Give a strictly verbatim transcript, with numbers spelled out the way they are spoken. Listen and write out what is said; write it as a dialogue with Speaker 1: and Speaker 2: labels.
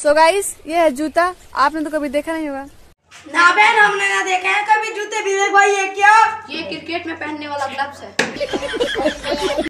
Speaker 1: So guys ये है जूता, आपने तो कभी देखा नहीं होगा।
Speaker 2: ना बहन हमने ना देखा है कभी जूते। विवेक भाई ये क्या?
Speaker 3: ये क्रिकेट में पहनने वाला ग्लव्स है।